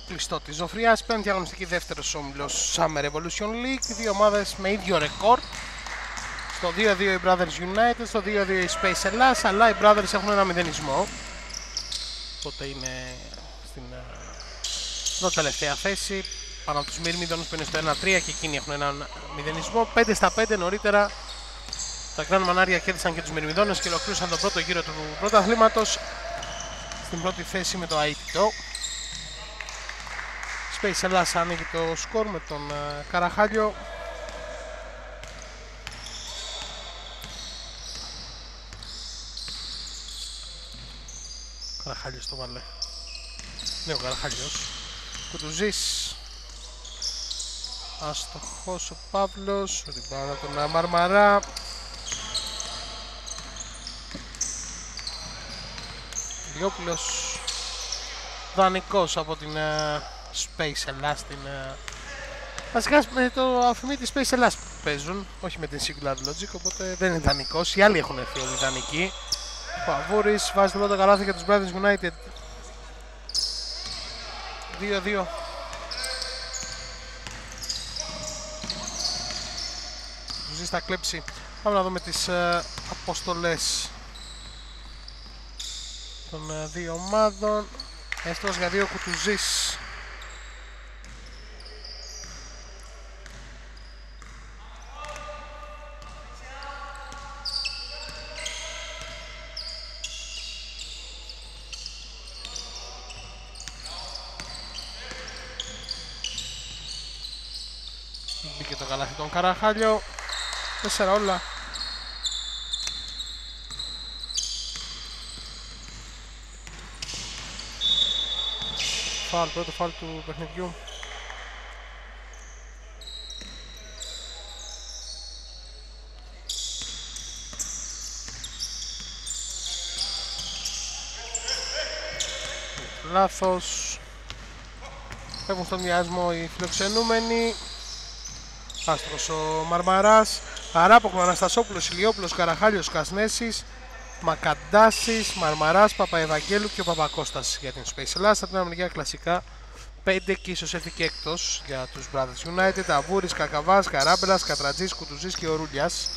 κλειστό της Ζωφριάς. Πέμπτη αγωνιστική, δεύτερος όμιλος Summer Evolution League. Δύο ομάδες με ίδιο ρεκόρ. Στο 2-2 οι Brothers United, στο 2-2 οι Space Ελλάς, αλλά οι Brothers έχουν ένα μηδενισμό. Οπότε είναι στην πρώτη τελευταία θέση, πάνω από τους Μυρμηδόνους που είναι στο 1-3 και εκείνοι έχουν έναν μηδενισμό. 5-5 νωρίτερα τα Grand Μανάρια κέρδισαν και τους Μυρμηδόνες και ολοκλήρωσαν τον πρώτο γύρο του πρωταθλήματος στην πρώτη θέση με το αίτητο. Space Ελλάς ανοίγει το σκορ με τον Καραχάλιο. Καραχάλιος το βάλε. Ναι, ο Καραχάλιος. Κουτουζής. Αστοχός ο Παύλος. Ριμπάνα τον Μαρμαρά. Ηλιόπουλος. Δανεικός από την Space Ελλάς. Βασικά με το αφημί της Space Ελλάς παίζουν, όχι με την Singular Logic, οπότε δεν είναι δανεικός. Οι άλλοι έχουν έρθει όλοι δανεικοί. Ο Αβούρης βάζει το πρώτο καλάθι για τους Brothers United. 2-2. Κουτουζής θα κλέψει. Πάμε να δούμε τις αποστολές των δύο ομάδων. Έστως για δύο Κουτουζής. Μπήκε το καλάθι τον Καραχάλιο. 4 όλα. Φάουλ, πρώτο φάουλ του παιχνιδιού. Λάθος. Έχουν στον διάσμο οι φιλοξενούμενοι. Άστρος ο Μαρμαράς. Αράποκο, Αναστασόπουλος, Ηλιόπουλος, Καραχάλιος, Κασνέσης, Μακαντάσης, Μαρμαράς, Παπαευαγγέλου και ο Παπακώστας για την Space Ελλάς. Θα την μεριά κλασικά 5 και ίσως έφυγε και εκτός για τους Brothers United. Αβούρης, Κακαβάς, Καράμπελας, Κατρατζής, Κουτουζής και ο Ρούλιας.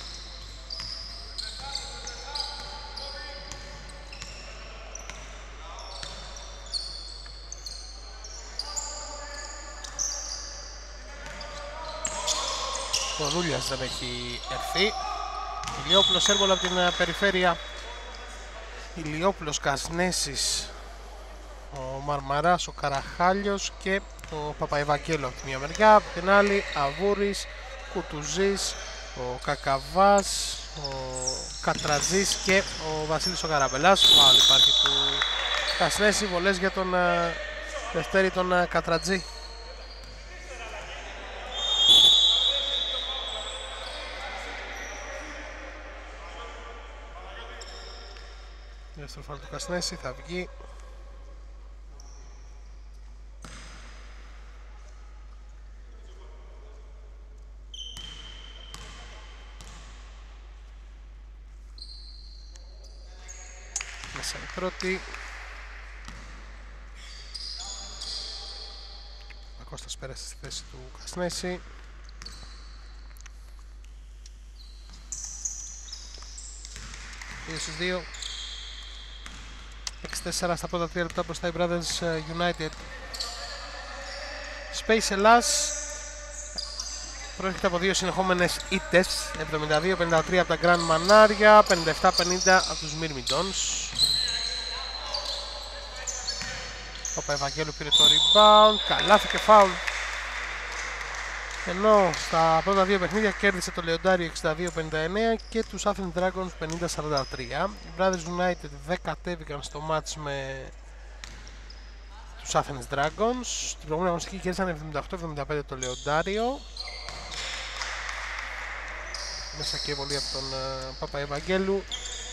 Ο Ρούλιας δεν έχει έρθει. Ηλιόπουλος, Έρβολα από την περιφέρεια. Ηλιόπουλος, Κασνέσης, ο Μαρμαράς, ο Καραχάλιος και ο Παπαευαγγέλου από τη μία μεριά. Από την άλλη, Αβούρης, Κουτουζής, ο Κακαβάς, ο Κατρατζής και ο Βασίλης ο Καραμπελάς. Πάλι υπάρχει του Κασνέση, βολές για τον Δευτέρη τον Κατρατζή. Δεύτερο φάουλ του Κασνέση, θα βγει. Μέσα η πρώτη. Ο Κώστας πέρασε στη θέση του Κασνέση. Δύο στους δύο. 6-4 στα πρώτα 3 λεπτά μπροστά οι Brothers United. Space Ελλάς προέρχεται από δύο συνεχόμενες ήττες, 72-53 από τα Grand Μανάρια, 57-50 από τους Myrmidons. Ο Παπαευαγγέλου πήρε το rebound, καλάθι και foul. Ενώ στα πρώτα δύο παιχνίδια κέρδισε το Λεοντάριο 62-59 και τους Athens Dragons 50-43. Οι Brothers United δεν κατέβηκαν στο match με τους Athens Dragons. Την προηγούμενη αγωνιστική κέρδισαν 78-75 το Λεοντάριο. Μέσα και βολή από τον Παπαευαγγέλου.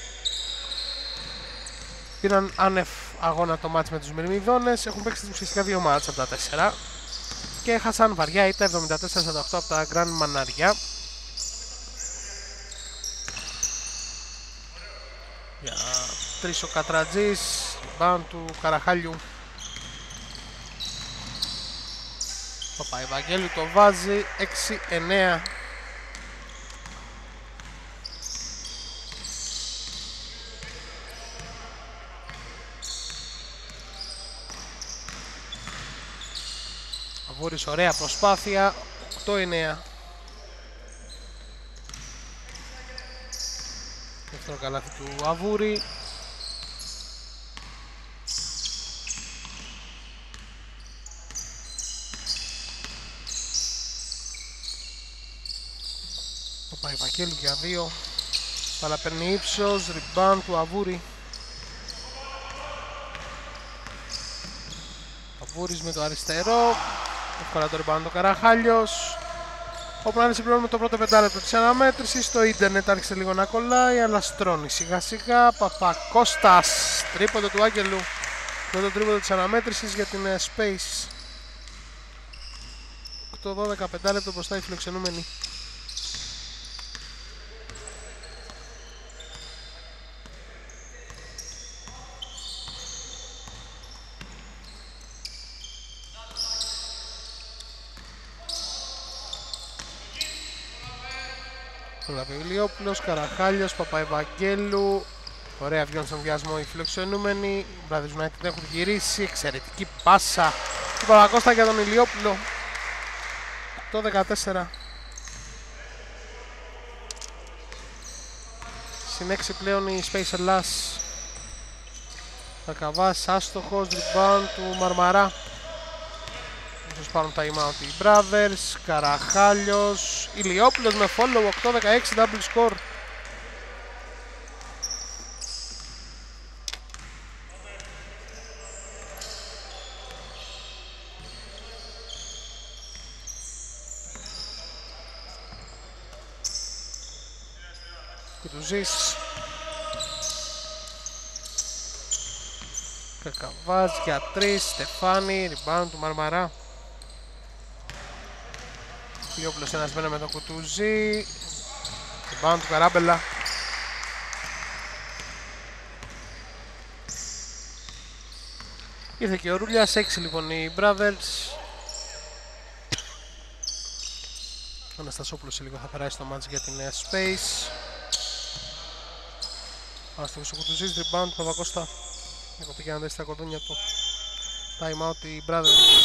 Πήραν άνευ αγώνα το match με τους Μυρμηδόνες. Έχουν παίξει ουσιαστικά δύο match από τα 4. Και έχασαν βαριά ήττα 74-48 από τα Grand Μανάρια. Για τρεις ο Κατρατζής, μπαν του Καραχάλιου. Παπαϊβαγγέλου το βάζει 6-9. Αβούρης, ωραία προσπάθεια, 8-9. Δεύτερο καλάθι του Αβούρη. Παπαϊβαγγέλου για 2. Αλλά παίρνει ύψος, rebound του Αβούρη. Αβούρης με το αριστερό. Εύκολα το rebound ο Καραχάλιος. Όπου να συμπληρώνουμε το πρώτο πεντάλεπτο της αναμέτρησης. Το ίντερνετ άρχισε λίγο να κολλάει, αλλά στρώνει σιγά σιγά. Παπακώστας, τρίποντο του Άγγελου. Πρώτο τρίποντο της αναμέτρησης για την Space. 8-12 πεντάλεπτο μπροστά οι φιλοξενούμενοι. Λαβιολιόπουλος, Καραχάλιος, Παπαϊβαγγέλου. Ωραία, βγαίνουν στον βιασμό οι φιλοξενούμενοι. Οι Brothers United έχουν γυρίσει. Εξαιρετική πάσα του Παπακώστα για τον Ηλιόπουλο. 8-14. Συν 6 πλέον η Space Ελλάς. Κακαβάς, άστοχος, rebound του Μαρμαρά. Ίσως πάρουν time out οι Brothers. Καραχάλιος, Ηλιόπουλος με follow, 8-16 double score. Κουτουζής, Κακαβάς για 3, Στεφάνη, rebound του Μαρμαρά. Ηλιόπουλος ένας μπαίνει με τον Κουτουζή, rebound του Καράμπελα. Ήρθε και ο Ρούλιας, 6 λοιπόν οι Brothers. Ο Αναστασόπουλος σε λίγο θα περάσει το match για την Space. Άστοχος ο Κουτουζής, rebound του Παπακώστα. Έχω πήγε να δέσει τα κορδόνια του. Time out οι Brothers.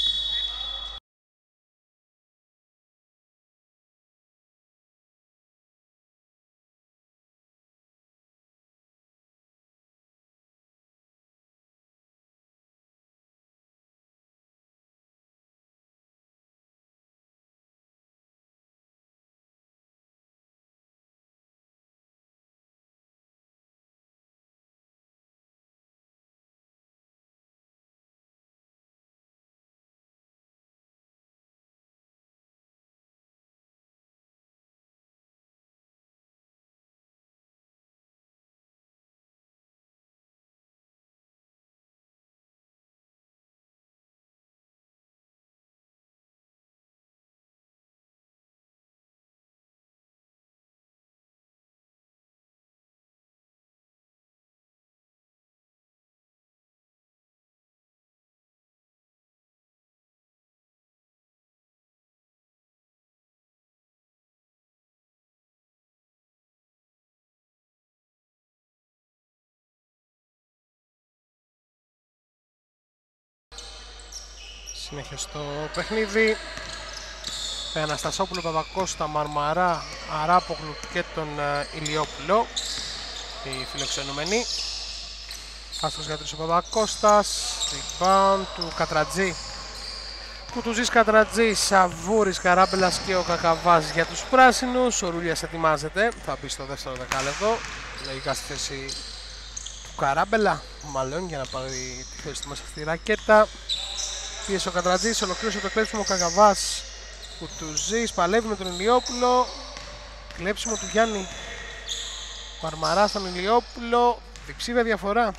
Συνέχεια στο παιχνίδι. Αναστασόπουλο, Παπακώστα, Μαρμαρά, Αράπογλου και τον Ηλιόπουλο. Οι φιλοξενούμενοι. Άστος για τρεις ο Παπακώστας. Rebound του Κατρατζή. Κουτουζής, Κατρατζής, Αβούρης, Καράμπελας και ο Κακαβάς για τους πράσινους. Ο Ρούλιας ετοιμάζεται. Θα μπει στο δεύτερο δεκάλεπτο. Λογικά στη θέση του Καράμπελα. Μάλλον για να πάρει τη θέση του μέσα στη ρακέτα. Πίεσε ο Κατρατζής, ολοκλήρωσε το κλέψιμο ο Κακαβάς. Κουτουζής, παλεύει με τον Ηλιόπουλο. Κλέψιμο του Γιάννη. Μαρμαρά στον Ηλιόπουλο. Διψήφια διαφορά.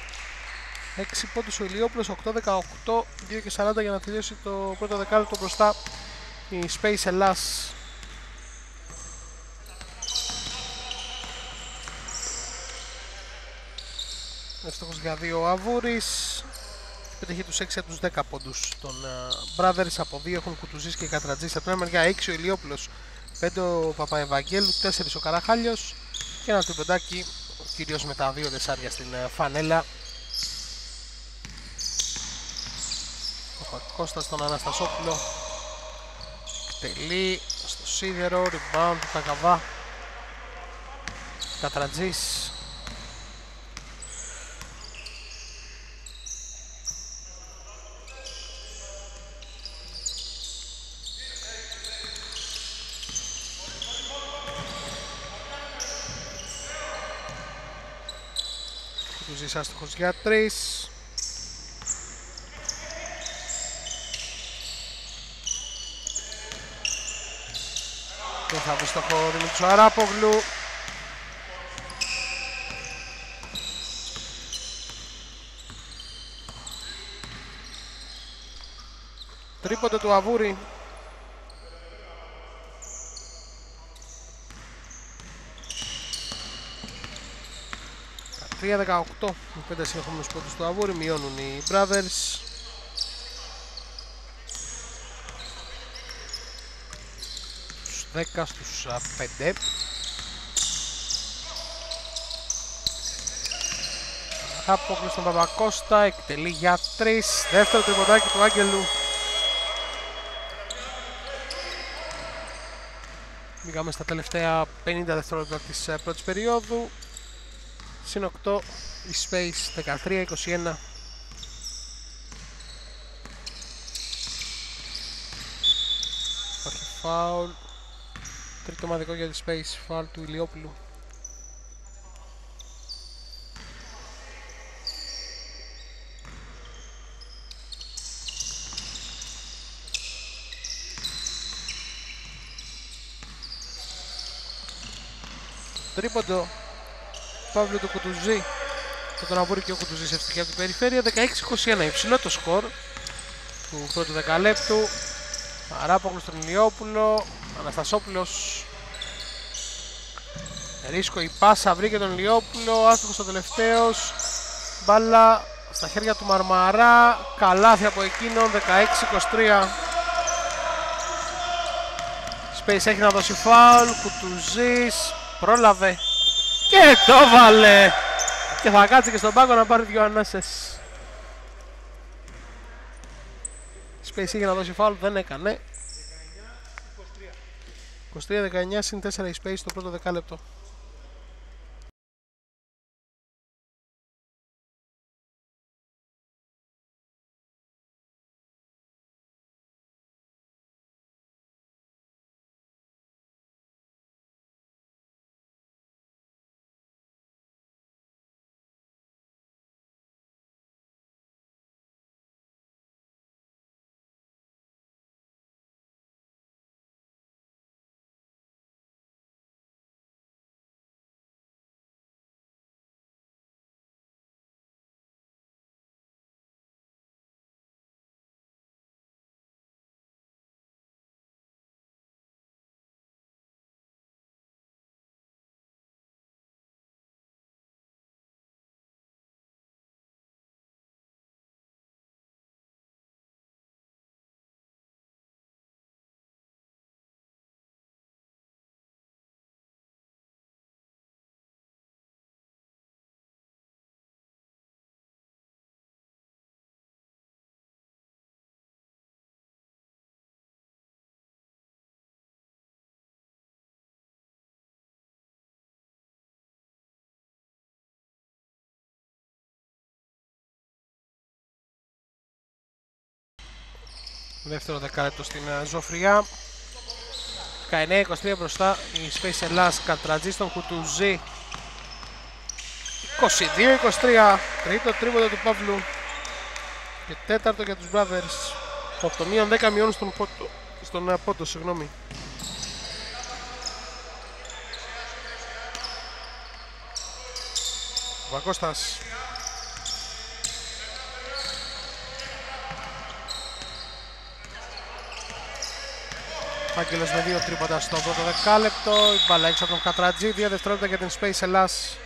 6 πόντους ο Ηλιόπουλος, 8-18, 2-40 για να τελειώσει το πρώτο δεκάλεπτο μπροστά η Space Ελλάς. Εύστοχος για 2 ο Αβούρης. πετύχει τους 6 από τους 10 πόντους των Brothers. Από 2 έχουν Κουτουζής και Κατρατζής. Από την άλλη μεριά 6 ο Ηλιόπουλος, 5 ο Παπαευαγγέλου, 4 ο Καραχάλιος και ένα τριποντάκι, κυρίως με τα 2 δεσάρια στην φανέλα. Ο Κώστας στον Αναστασόπουλο, εκτελεί στο σίδερο, rebound του Κακαβά. Κατρατζής. Κουτουζής άστοχος για 3. Δεν θα βρει στόχο Δημήτρης Αράπογλου. Τρίποντο του Αβούρη. 13-18 με 5 συνεχόμενους πόντους του Αβούρη. Μειώνουν οι Brothers. Στους 10 στους 5. Απόκλειστο στον Παπακώστα, εκτελεί για 3. Δεύτερο τριποντάκι του Άγγελου. Μπήκαμε στα τελευταία 50 δευτερόλεπτα της πρώτης περίοδου. Συν 8 η Space, 13-21. Υπάρχει φάουλ. Τρίτο ομαδικό για τη Space, φάουλ του Ηλιόπουλου. Τρίποντο Παύλου του Κουτουζή, και τον Αβούρη και ο Κουτουζής ευτυχία από την περιφέρεια. 16-21, υψηλό το σκορ του πρώτου δεκαλέπτου. Αράπογλου στον Ηλιόπουλο, Αναστασόπουλος, ρίσκο η πάσα, βρήκε τον Ηλιόπουλο, άστοχος ο τελευταίος. Μπάλα στα χέρια του Μαρμαρά, καλάθι από εκείνον. 16-23. Space έχει να δώσει φάουλ, Κουτουζής πρόλαβε και το βάλε και θα κάτσει και στον πάγκο να πάρει 2 ανάσες. Space είχε να δώσει φάουλ, δεν έκανε. 23-19 συν 4 η Space στο πρώτο δεκάλεπτο. Δεύτερο δεκάλεπτο στην Ζωφριά. 19-23 μπροστά η Space Ελλάς. Κατρατζή στον Κουτουζή. 22-23. Τρίτο τρίποντο του Παύλου και τέταρτο για τους Brothers. Από το μείον 10 μειώνουν στον πόντο, συγγνώμη. Βακώστας. Άγγελος με 2 τρίποτα στο πρώτο δεκάλεπτο. Η μπάλα έξω από τον Κατρατζή. 2 δευτερόλεπτα για την Space Ελλάς.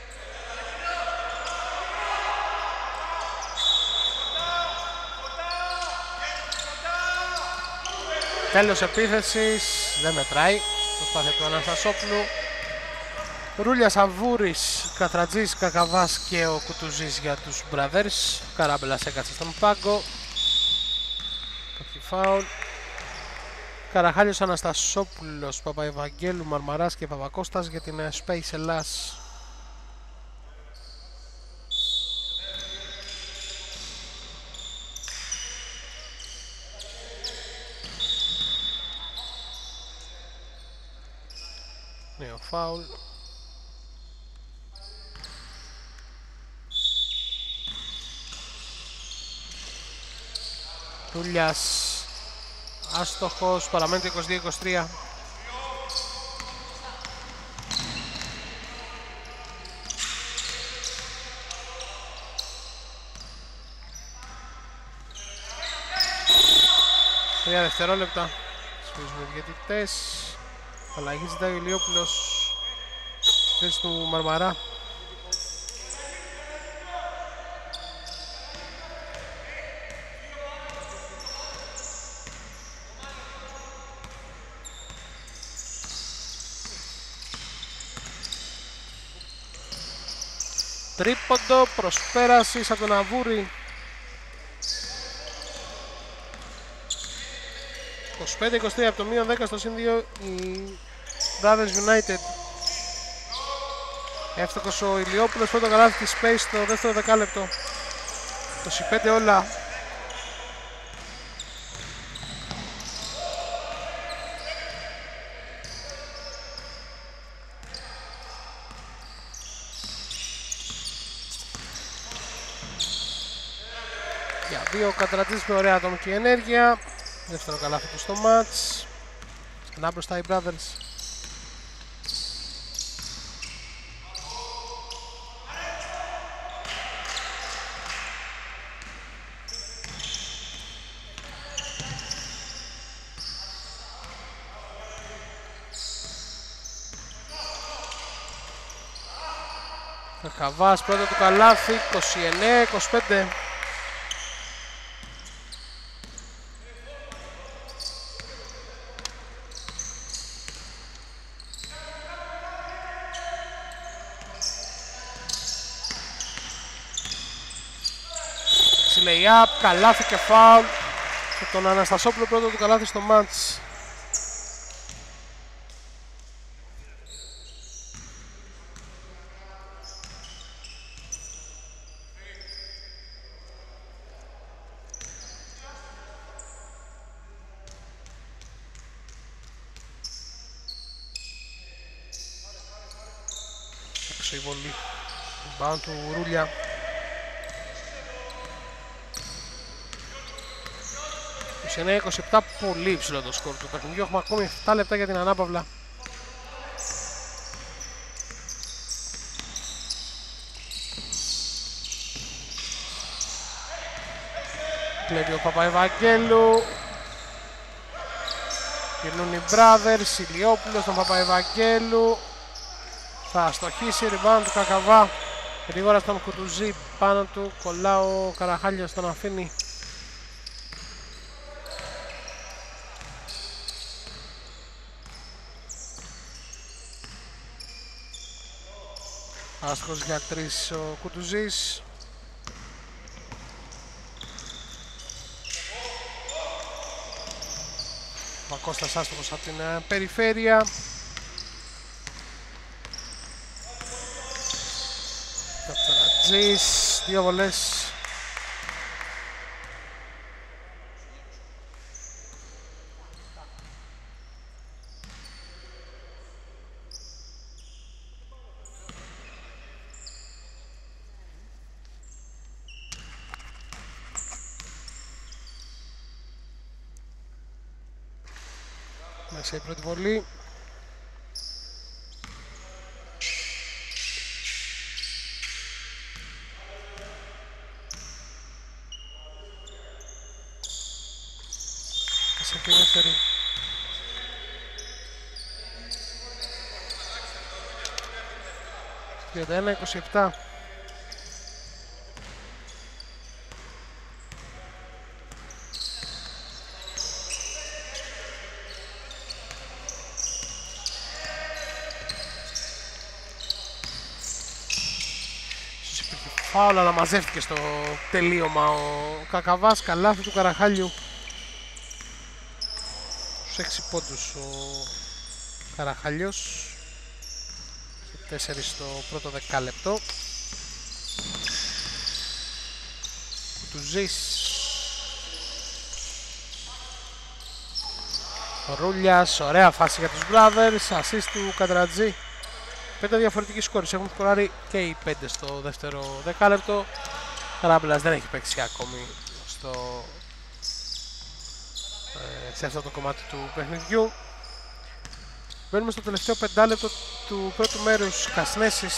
Τέλος επίθεσης, δεν μετράει. Προσπάθεια του Αναστασόπουλου. Ρούλιας, Αβούρης, Καθρατζής, Κακαβάς και ο Κουτουζής για τους Brothers. Καράμπελας έκατσε στον πάγκο. Κάποιο φάουλ. Καραχάλιος, Αναστασόπουλος, Παπαευαγγέλου, Μαρμαράς και Παπακώστας για την Space Ελλάς. Νέο φάουλ. Ρούλιας άστοχος, παραμένει το 22-23. Τρία δευτερόλεπτα. Σφυρίζουν οι διαιτητές. Αλλαγή ζητάει ο Ηλιόπουλος στη θέση του Μαρμαρά. Τρίποντο, προσπέρασης από τον Αβούρη. 25-23 από το μείον 10 στο συν 2 οι Brothers United. Εύστοχος ο Ηλιόπουλος, πρώτο καλάθι της Space στο δεύτερο δεκάλεπτο. 25 όλα. Για δύο Κατρατζής με ωραία ατομική ενέργεια. Δεύτερο καλάθι του στο μάτς. Ξανά μπροστά οι Brothers. Κακαβάς, πρώτο του καλάθι, 29-25. Lay-up, καλάθι και φάουλ και τον Αναστασόπουλο, πρώτο του καλάθι στο μάτς. Έξω η βολή, rebound του Ρούλια. 29-27, πολύ υψηλό το σκορ του παιχνιδιού. Έχουμε ακόμη 7 λεπτά για την ανάπαυλα. Κλέβει ο Παπαευαγγέλου. Γυρνούν οι Brothers, Ηλιόπουλος στον Παπαευαγγέλου. Θα αστοχίσει, rebound του Κακαβά. Γρήγορα στον Κουτουζή, πάνω του κολλά ο Καραχάλιος, τον αφήνει. Άστοχος για 3 ο Κουτουζής. Μακώστας άστοχος από την περιφέρεια. Κατσαρατζής, 2 βολές. Μέσα η πρώτη βολή. Μέσα και η δεύτερη. Για 31-27. φάουλ, αλλά μαζεύτηκε στο τελείωμα ο Κακαβάς. Καλάθι του Καραχάλιου. Στους 6 πόντους ο Καραχάλιος. 4 στο πρώτο δεκάλεπτο. Κουτουζής. Ο Ρούλιας, ωραία φάση για τους Brothers. Assist του Καντρατζή. 5 διαφορετικοί σκόρες, έχουν σκοράρει και οι 5 στο δεύτερο δεκάλεπτο. Ράμπλας δεν έχει παίξει ακόμη σε αυτό το κομμάτι του παιχνιδιού. Μπαίνουμε στο τελευταίο πεντάλεπτο του πρώτου μέρους. Κασνέσης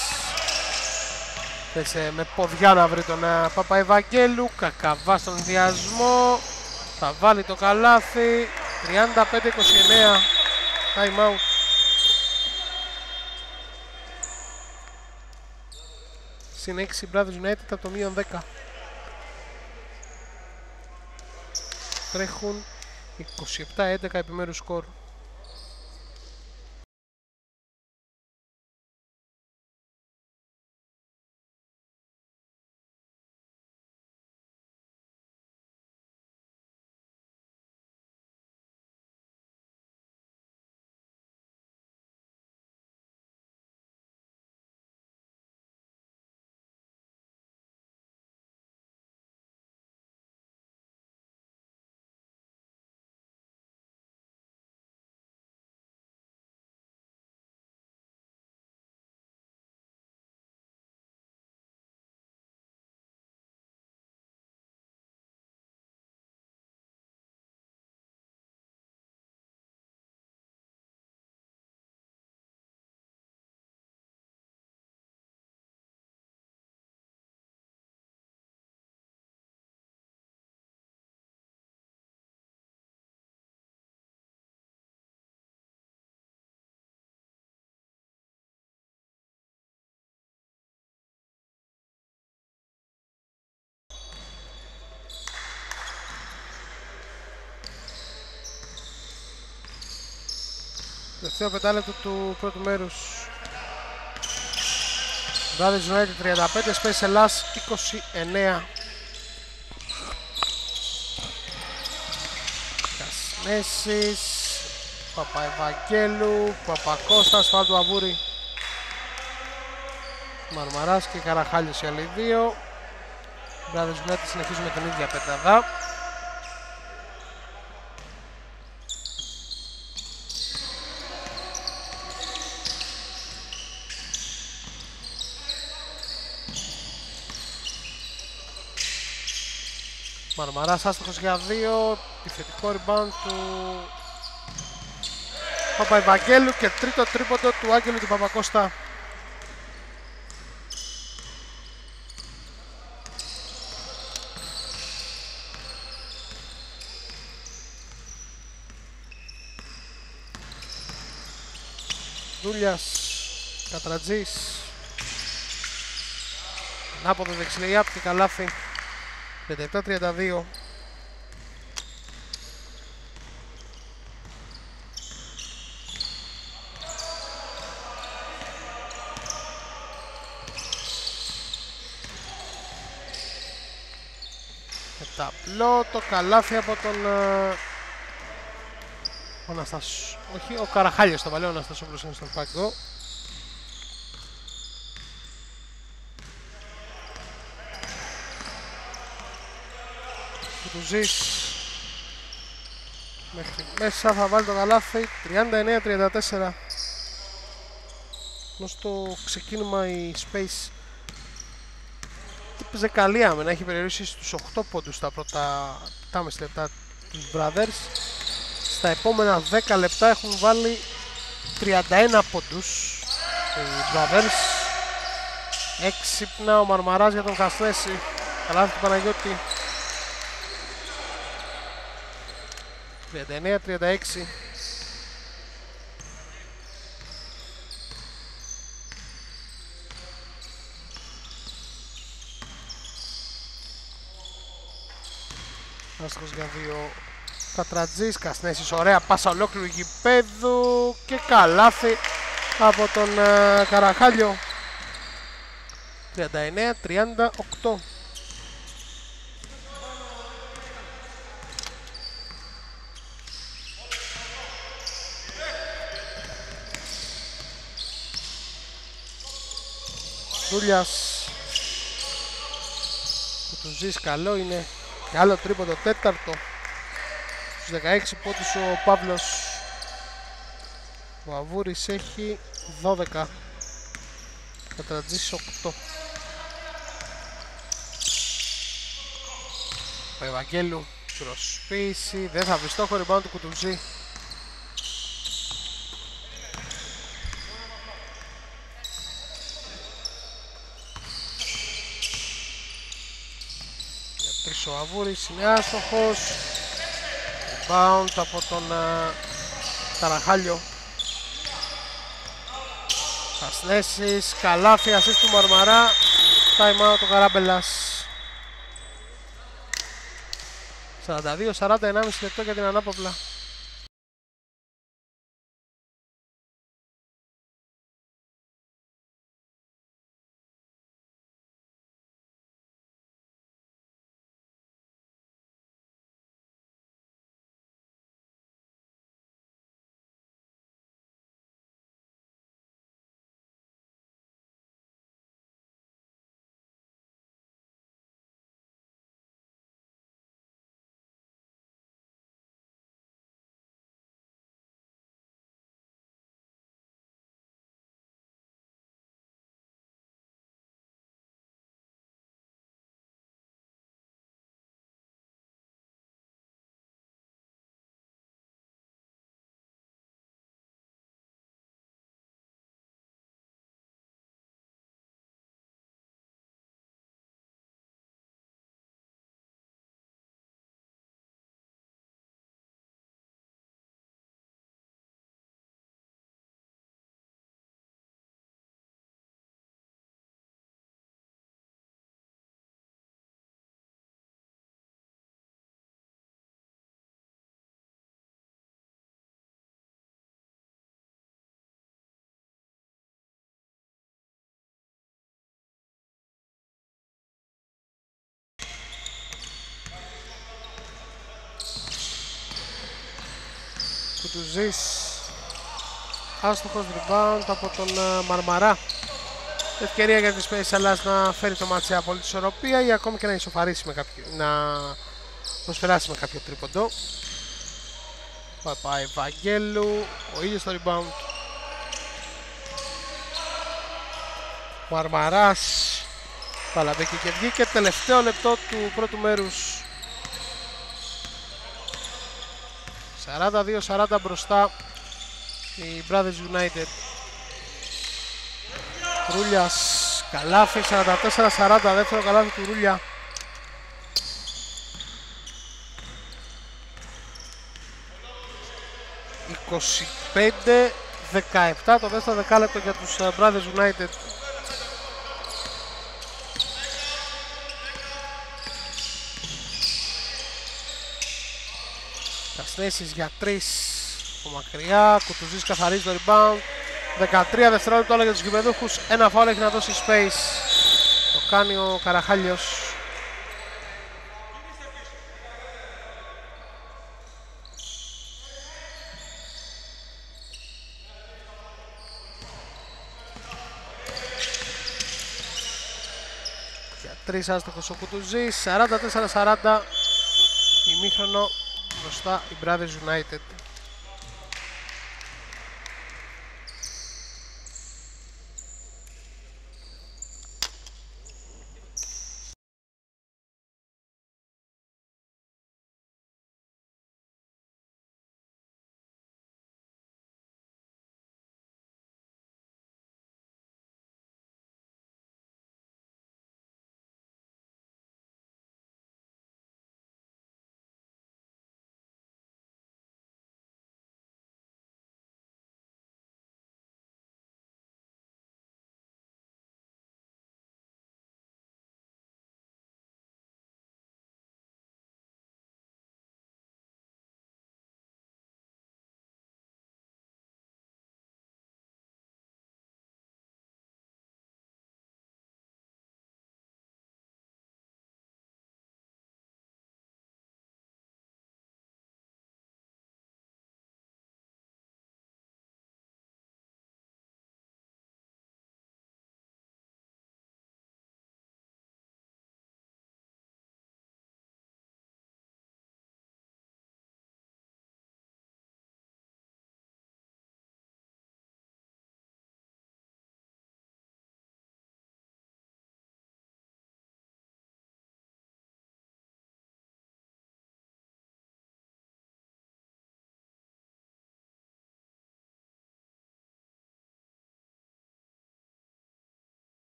θέσε με ποδιά να βρει τον Παπαευαγγέλου. Κακαβά στον ενδιασμό. Θα βάλει το καλάθι. 35-29. Time out. Συν 6 Brothers United από το μείον 10. Τρέχουν 27-11 επιμέρους σκορ. Τελευταίο πεντάλεπτο του πρώτου μέρους. Brothers United 35, Space Ελλάς 29. Κασνέσης, Παπαευαγγέλου, Παπακώστας, φάουλ του Αβούρη. Μαρμαράς και Καραχάλιος οι άλλοι δύο. Brothers United συνεχίζουν με την ίδια πεντάδα. Μαρμαράς άστοχος για 2, επιθετικό rebound του Παπαευαγγέλου και τρίτο τρίποντο του Άγγελου του Παπακώστα. Δούλιας, Κατρατζής, ανάποδο δεξιλεϊάπ και καλάθι. 37-32. Ταπλό το καλάθι από τον όχι, ο Καραχάλιος, το παλαιό Αναστασόπουλος είναι στον πάγκο. Κουτουζής μέχρι μέσα, θα βάλει το καλάθι. 39-34. Ενώ στο ξεκίνημα η Space έπαιζε καλή άμυνα, έχει περιορίσει στους 8 πόντους τα πρώτα 7,5 λεπτά τους Brothers. Στα επόμενα 10 λεπτά έχουν βάλει 31 πόντους οι Brothers. Έξυπνα ο Μαρμαράς για τον Κασνέση. Καλάθι του Παναγιώτη. 39-36. Άστοχος για 2 Κατρατζής, Κασνέσης, ωραία πάσα ολόκληρου γηπέδου και καλάθι από τον Καραχάλιο. 39-38. Δούλιας. Κουτουζής καλό είναι. Και άλλο τρίποντο, τέταρτο. Στους 16 πόντους ο Παύλος. Ο Αβούρης έχει 12. Κατρατζής 8. Ο Ευαγγέλου προσποίηση. Δεν θα βρει στόχο, rebound του Κουτουζή. Ο Αβούρης είναι άστοχος. Rebound από τον Ταραχάλιο. Χασνέσης, καλάθι, assist του Μαρμαρά. Time out ο Καράμπελας. 42-40, 1,5 λεπτό για την ανάπαυλα. Κουτουζής, άστοχος, rebound από τον Μαρμαρά. Ευκαιρία για τις Space Ελλάς να φέρει το μάτι σε απόλυτη ισορροπία ή ακόμη και να ισοφαρίσει με κάποιο, να προσπεράσει με κάποιο τρίποντο. Πάει Βαγγέλου, ο ίδιος στο rebound. Μαρμαράς, παλαβέκει και βγήκε. Τελευταίο λεπτό του πρώτου μέρους. 42-40 μπροστά οι Brothers United. Ρούλιας, καλάθι, 44-40, δεύτερο καλάθι του Ρούλια. «25-17» το δεύτερο δεκάλεπτο για τους Brothers United. Καστέσεις για 3 από μακριά, Κουτουζής καθαρίζει το rebound. 13 δευτερόλεπτα όλα για τους γηπεδούχους, ένα φάουλ έχει να δώσει Space. Το κάνει ο Καραχάλιος. Για 3 άστοχος ο Κουτουζής, 44-40, ημίχρονο μπροστά οι Brothers United.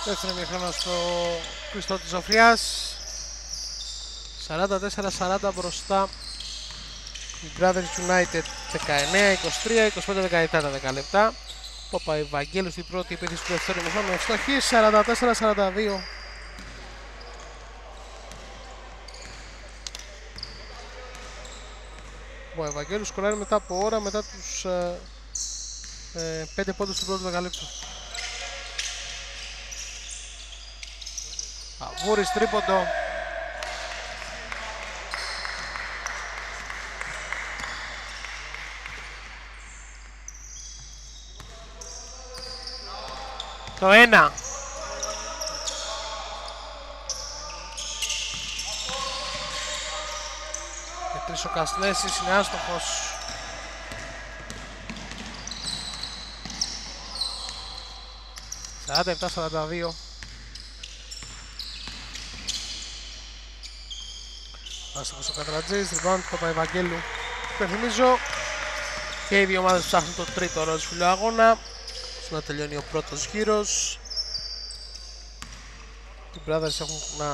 Δεύτερο ημίχρονο στο κλειστό της Ζωφριάς. 44-40 μπροστά οι Brothers United. 19-23, 25-17 τα 10 λεπτά. Παπαϊβαγγέλου στην πρώτη επίθεση του δεύτερου ημίχρονου. Ευστοχή 44-42. Ο Ευαγγέλου σκοράρει μετά από ώρα, μετά τους 5 πόντους του πρώτου δεκαλέπτου. Αβούρης τρίποντο. Το 1. Ο Κασνέσης είναι άστοχος. Σαράντα 47-42. Άστοχος ο Κατρατζής, rebound του Παπαϊβαγγέλου. Υπενθυμίζω και οι δύο ομάδες ψάχνουν το τρίτο ροζ φιλοαγώνα. Στο να τελειώνει ο πρώτος γύρος. Οι Brothers έχουν να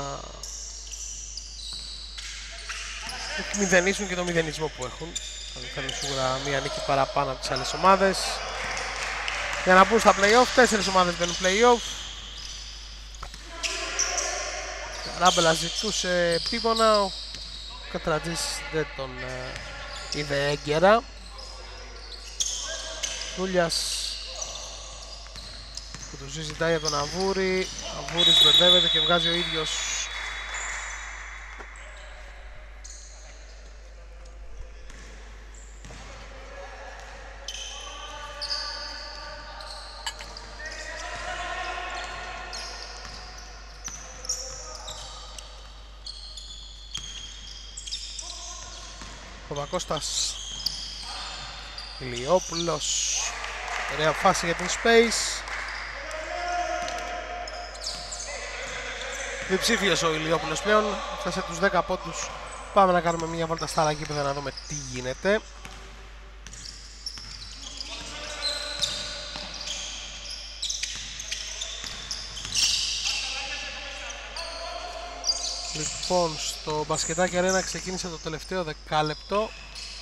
μηδενίσουν και το μηδενισμό που έχουν. Θα θέλουν σίγουρα μία νίκη παραπάνω από τις άλλες ομάδες για να μπουν στα play-off. 4 ομάδες μπαίνουν play-off. Ράμπελα ζητούσε επίπονα. Ο Κατρατζής δεν τον είδε έγκαιρα. Δούλιας που του ζητάει από τον Αβούρη. Αβούρης μπερδεύεται και βγάζει ο ίδιος. Παπακώστας, Ηλιόπουλος, ωραία φάση για την Space. Διψήφιος ο Ηλιόπουλος πλέον, φτάσε τους 10 πόντους. Πάμε να κάνουμε μια βόλτα στα άλλα γήπεδα να δούμε τι γίνεται. Λοιπόν, στο μπασκετάκι αρένα ξεκίνησε το τελευταίο δεκάλεπτο.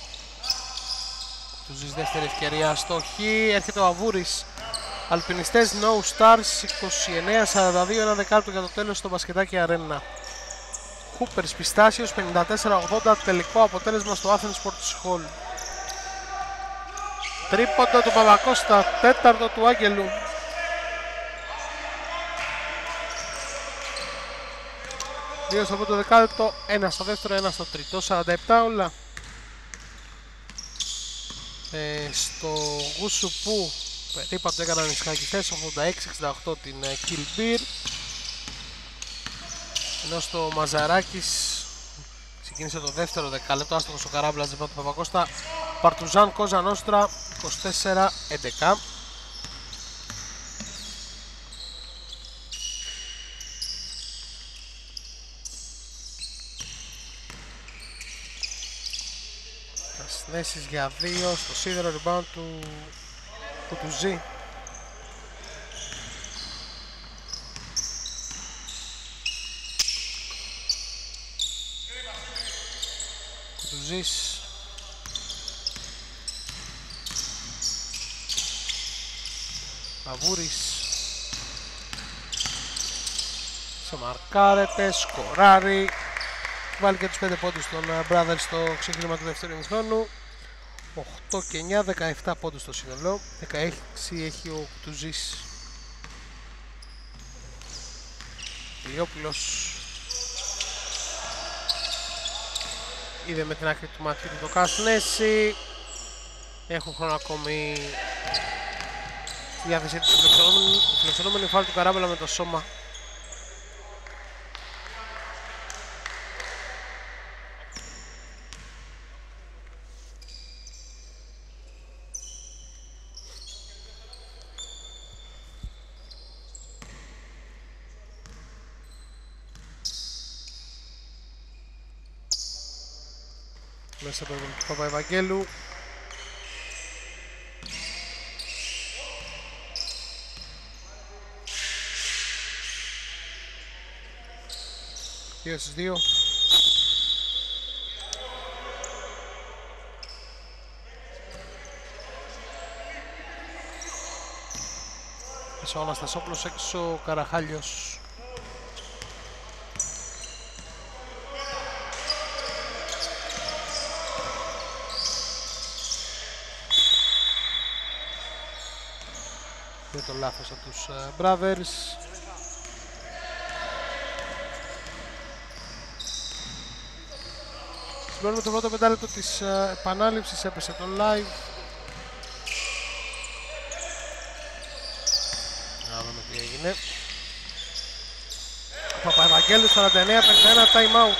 Τους ζεις δεύτερη ευκαιρία στο χ. Έρχεται ο Αβούρης. Αλπινιστές No Stars 29-42, ένα δεκάλεπτο για το τέλος στο μπασκετάκι αρένα. Κούπερς Πιστάσιος 54-80, τελικό αποτέλεσμα στο Athens Sports Hall. Τρίποντο του Παπακώστα, τέταρτο του Άγγελου. 2 στο πρώτο δεκάλεπτο, 1 στο δεύτερο, 1 στο τρίτο, 47 όλα. Στο Γούσου που περίπου το έκαναν οι σκακιστές, 86-68 την Kill Beer. Ενώ στο Μαζαράκης ξεκίνησε το δεύτερο δεκάλεπτο, άστοχος ο Καράμπλας του Παπακώστα. Παρτουζάν Κόζα Νόστρα 24-11. Κασνέσης για 2 στο σίδερο, rebound του Κουτουζή. Κουτουζής. Αβούρης. Σε μαρκάρεται, σκοράρει. Βάλει και τους 5 πόντους των Brothers στο ξεκίνημα του δεύτερου ημιχρόνου. 8 και 9, 17 πόντους στο σύνολο. 16 έχει ο Κουτουζής. Ηλιόπουλος είδε με την άκρη του ματιού του το Κασνέση. Έχουν χρόνο ακόμη στη διάθεσή τους. Η φιλοξενούμενη φάουλ του Καράμπελα με το σώμα. Μέσα από τον Παπαϊβαγγέλου. 2 στις 2. Ο Αναστασόπουλος έξω, ο Καραχάλιος. Για το λάθος από τους Brothers. Συμπληρώνουμε το πρώτο πεντάλεπτο της επανάληψης, έπεσε το live. Να δούμε τι έγινε. Παπαϊβαγγέλου 49-51, time out.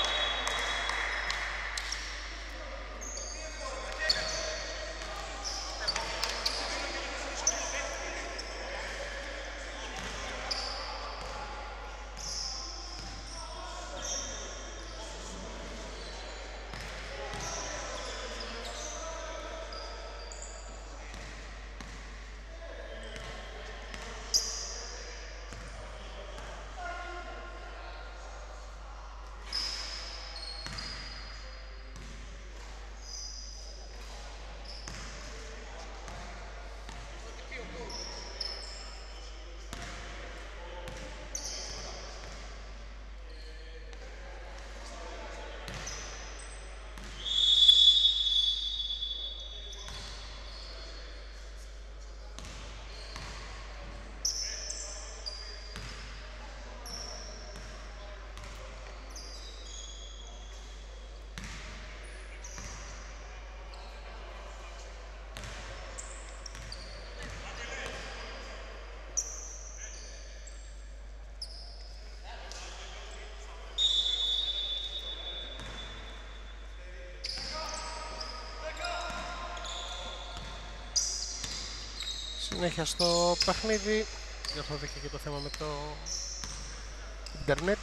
Συνέχεια στο παιχνίδι, διορθώθηκε και το θέμα με το ίντερνετ.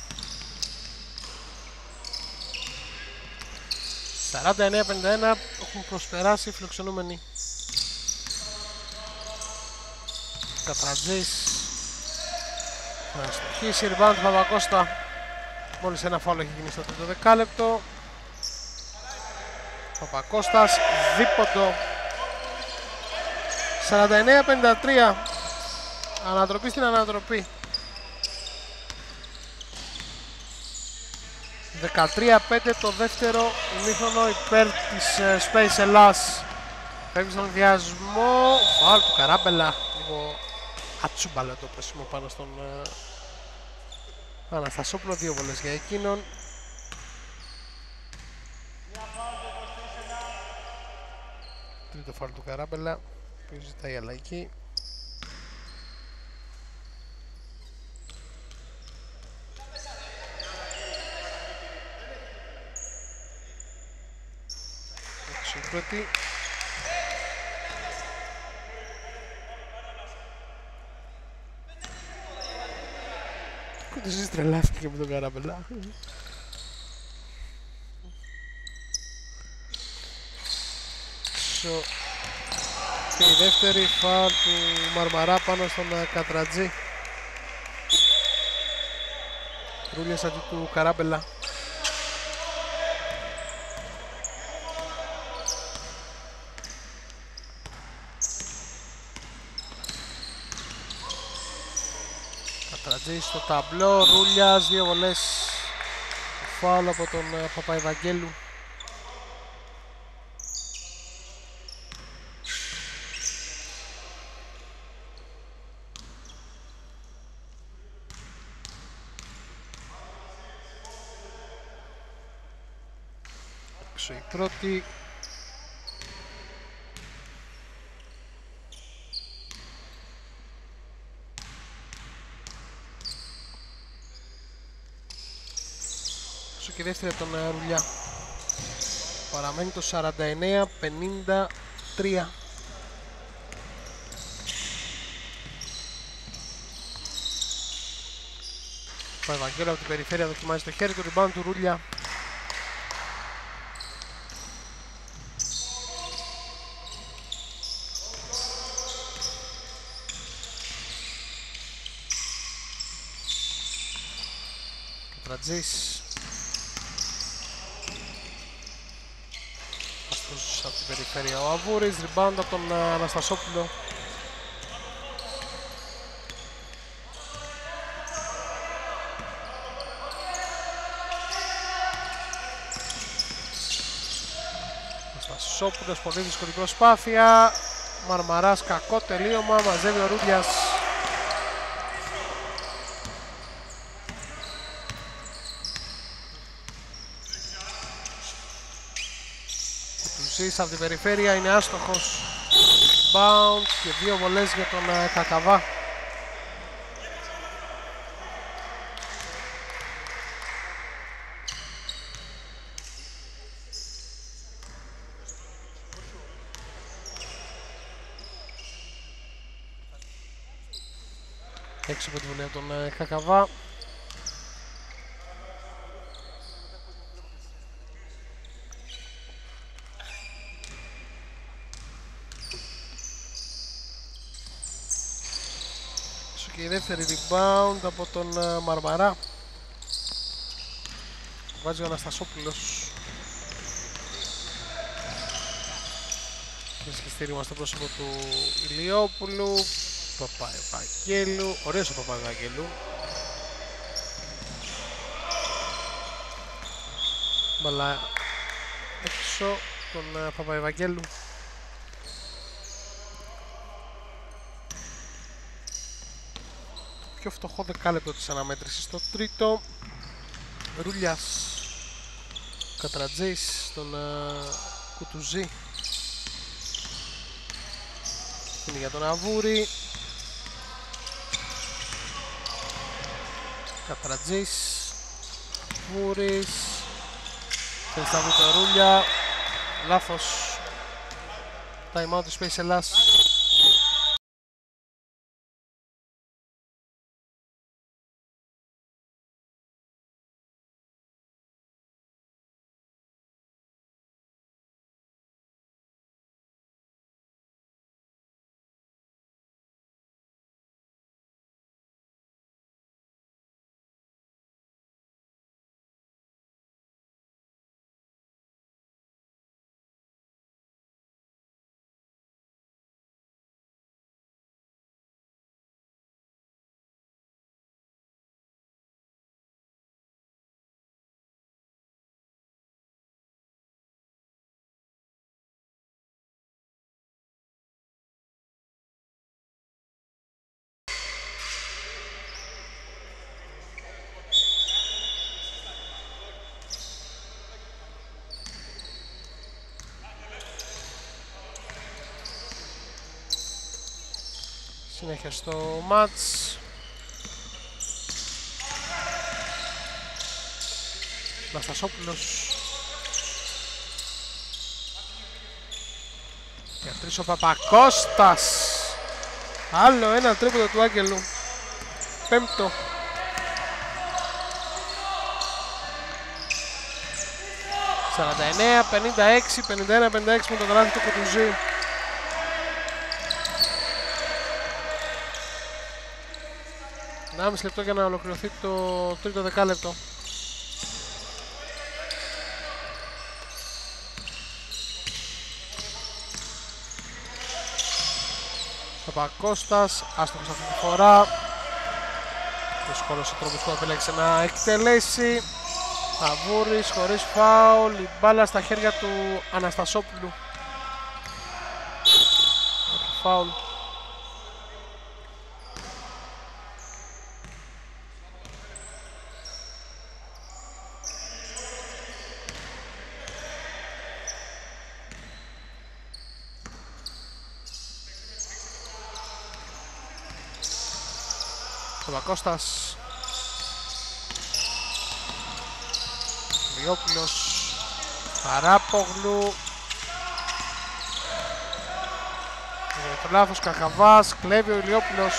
49-51 έχουν προσπεράσει οι φιλοξενούμενοι. Κατρατζής θα στοχίσει, rebound του Παπακώστα. Μόλις ένα φάουλ έχει γίνει στο τρίτο δεκάλεπτο. Παπακώστας, δίποντο. 49-53, ανατροπή στην ανατροπή. 13-5 το δεύτερο ημίχρονο υπέρ της Space Ελλάς. Φεύγει στον διασμό, φάουλ του Καράμπελα, λίγο ατσούμπαλο το πέσιμο πάνω στον Αναστασόπουλο, 2 βολές για εκείνον. Τρίτο φάουλ του Καράμπελα, που ζητάει αλλαγή. Έξω η πρώτη. Κοντζής τρελάθηκε με τον Καράμπελα. Και η δεύτερη φάουλ του Μαρμαρά πάνω στον Κατρατζή. Ρούλιας αντί του Καράμπελα. Κατρατζή στο ταμπλό, Ρούλιας, 2 βολές. Φάουλ από τον Παπαϊβαγγέλου. Η πρώτη. Και η δεύτερη από τον Ρουλιά. Παραμένει το 49-53. Ο Ευαγγέλου από την περιφέρεια δοκιμάζει το χέρι του, rebound του Ρουλιά. Κατρατζής. Αστρούς από την περιφέρεια ο Αβούρης, rebound από τον Αναστασόπουλο. Αναστασόπουλος, πολύ δύσκολη προσπάθεια. Μαρμαράς, κακό τελείωμα, μαζεύει ο Ρούλιας. Κουτουζής από την περιφέρεια, είναι άστοχος. Bound και 2 βολές για τον Κακαβά. Έξω από τη βολή από τον Κακαβά. Και η δεύτερη rebound από τον Μαρμαρά. Βάζει ο Αναστασόπουλος. Βρίσκει στήριγμα στο πρόσωπο του Ηλιόπουλου. Παπαϊβαγγέλου. Ωραίος ο Παπαϊβαγγέλου. Μπαλά έξω τον Παπαϊβαγγέλου. Πιο φτωχό δεκάλεπτο της αναμέτρησης στο τρίτο. Ρούλιας. Κατρατζής στον Κουτουζή. Είναι για τον Αβούρη. Κατρατζής. Αβούρης. Θέλει να βρει το Ρούλια. Λάθος. Time out της Space Ελλάς. Συνέχεια στο μάτς. Ναστασόπουλος. Για τρεις ο Παπακώστας. Άλλο ένα τρίποντο του Άγγελου. Πέμπτο. «49, 56, 51, 56» με το καλάθι του Κουτουζή. Ένα μισή λεπτό για να ολοκληρωθεί το τρίτο δεκάλεπτο. Παπακώστας, άστοχος αυτή τη φορά. Δύσκολος ο τρόπος που επέλεξε να εκτελέσει. Αβούρης χωρίς φάουλ, η μπάλα στα χέρια του Αναστασόπουλου. Φάουλ. Παπακώστας. Διόπουλος. Χαράπογλου. Το λάθος Κακαβάς. Κλέβει ο Ηλιόπουλος.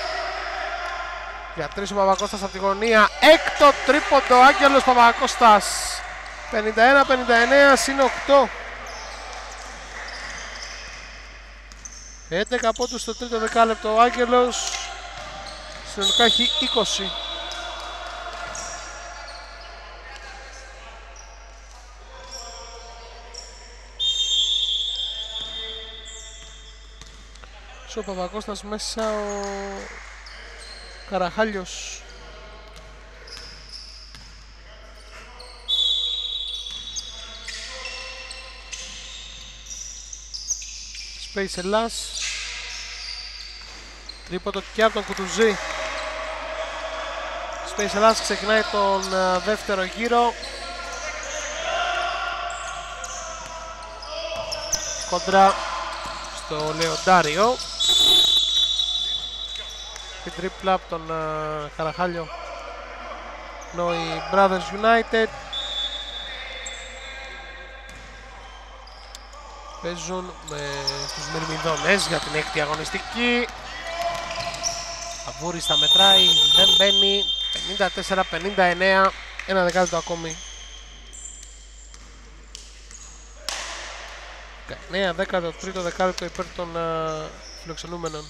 Για τρεις ο Παπακώστας από τη γωνία. Έκτο τρίποντο Άγγελος Παπακώστας. 51-59 συν 8. 11 πόντους στο τρίτο δεκάλεπτο ο Άγγελος. Συνολικά έχει 20. ο Παπακώστας μέσα, ο Καραχάλιος. Space Ελλάς. Τρίποντο και από τον Κουτουζή. Space Ελλάς ξεκινάει τον δεύτερο γύρο. Κοντρά στο Λεοντάριο. Την τρίπλα από τον Καραχάλιο. Ενώ οι Brothers United παίζουν με τους Μυρμηδόνες για την έκτη αγωνιστική. Αβούρης τα μετράει, δεν μπαίνει. 54-59, ένα δεκάλεπτο ακόμη. 19-10 το τρίτο δεκάλεπτο υπέρ των φιλοξενούμενων.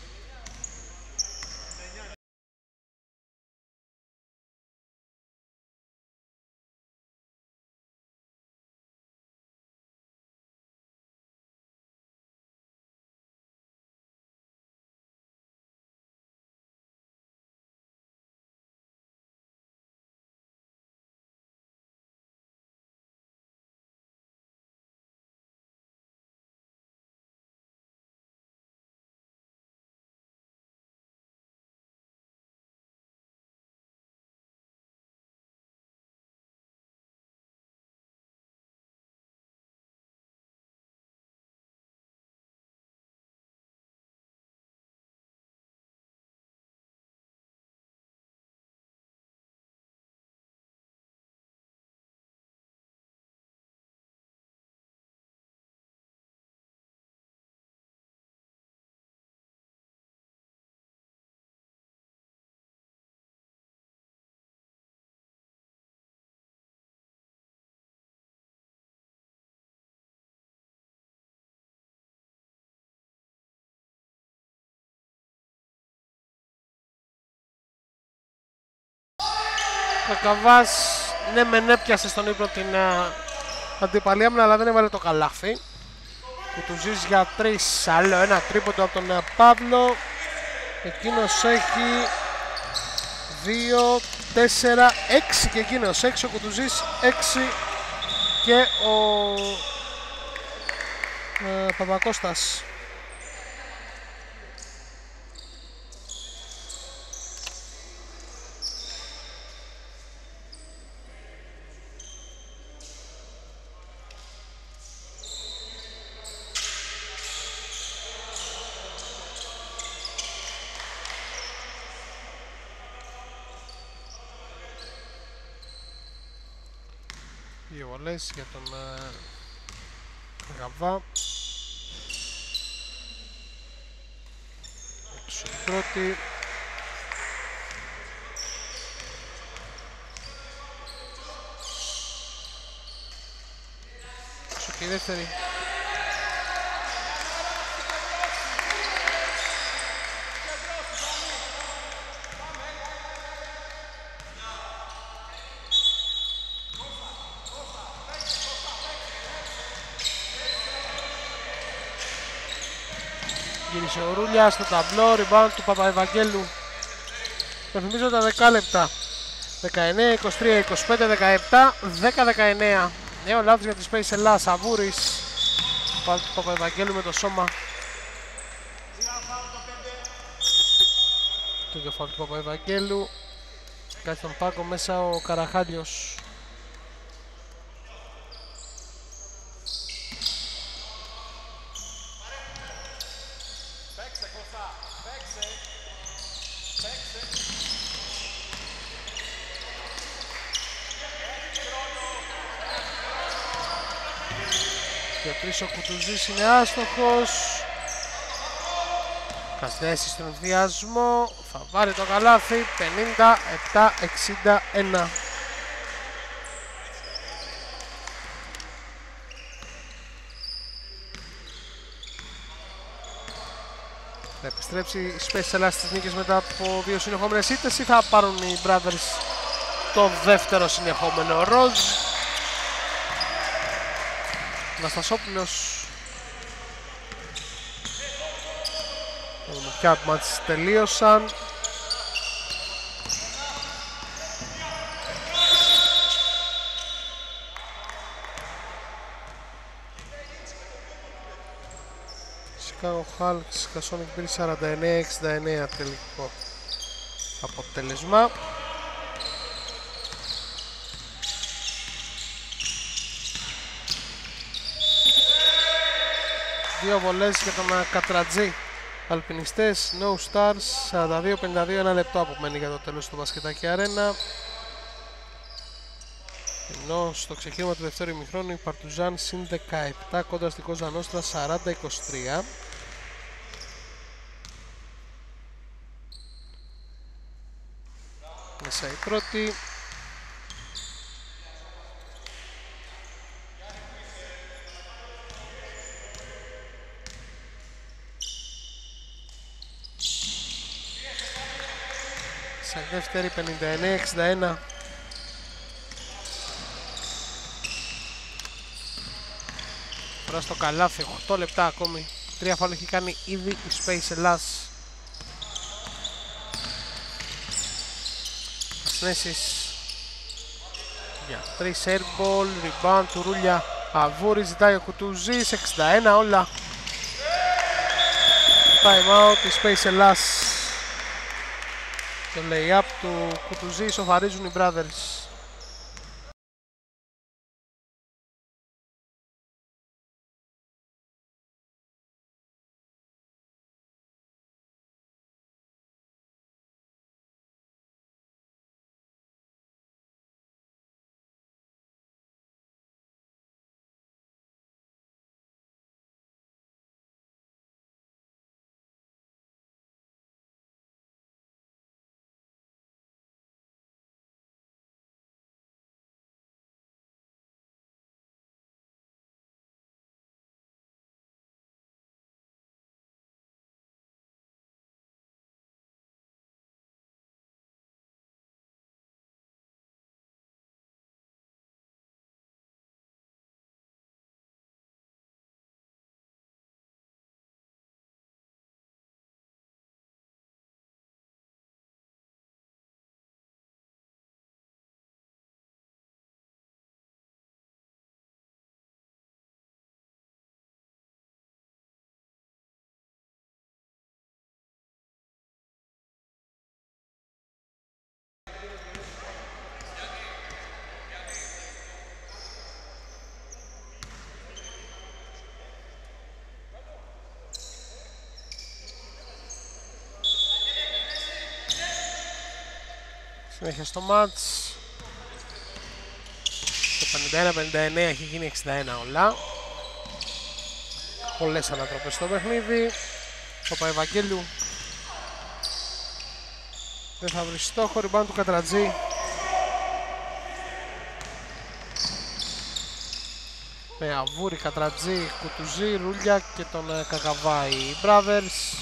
Κακαβάς, ναι μεν έπιασε στον ύπνο την αντιπαλή άμυνα, αλλά δεν έβαλε το καλάθι. Κουτουζής για 3, άλλο ένα τρίποντο από τον Παύλο. Εκείνος έχει 2, 4, 6 και εκείνος 6, ο Κουτουζής 6 και ο Παπακώστας. Δύο βολές για τον Γαβά. Έξω η πρώτη. Έξω και η δεύτερη. Γύρισε ο Ρούλιας στο ταμπλό, rebound του Παπαευαγγέλου. Πενθυμίζω τα δεκάλεπτα. 19, 23, 25, 17, 10, 19. Νέο λάθος για τη Space Ελλάς, Αβούρης. Πάλι του Παπαευαγγέλου με το σώμα. Το κεφάλι του Παπαευαγγέλου. Κάτι στον πάγκο μέσα ο Καραχάλιος. Ο Κουτουζής είναι άστοχος. Καθυστέρηση στον ενδιασμό. Θα βάλει το καλάθι. 57-61. Θα επιστρέψει η Space Ελλάς στις νίκες μετά από 2 συνεχόμενες ήττες, ή θα πάρουν οι Brothers το δεύτερο συνεχόμενο ροζ. Αναστασόπουλος. Ποια μάτς τελείωσαν. Chicago Hulks, Sonic Bill 49-69 τελικό αποτέλεσμα. Δύο βολές για τον Κατρατζή. Αλπινιστές, No Stars, 42-52, ένα λεπτό απομένει για το τέλος του μπασκετάκι αρένα. Ενώ στο ξεκίνημα του δεύτερου ημιχρόνου η Παρτουζάν συν 17 κόντρα στην Κόζα Νόστρα 40-23. Μέσα η πρώτη. Σε δεύτερη 59-61. Τώρα στο καλάθι, 8 λεπτά ακόμη. 3 φάουλ έχει κάνει ήδη η Space Ελλάς. Ασνέσεις για 3 airball, rebound του Ρούλια. Αβούρη ζητάει ο Κουτουζής, 61 όλα. Time out η Space Ελλάς. Το lay-up του Κουτουζή σοφαρίζουν οι Brothers. Συνέχεια στο μάτς. Το 51-59 έχει γίνει 61 όλα. Πολλές ανατροπές στο παιχνίδι. Ο Παπαευαγγέλου δεν θα βρει στόχο. Rebound του Κατρατζή. Με Αβούρη, Κατρατζή, Κουτουζή, Ρούλια και τον Κακαβάη. Οι Brothers.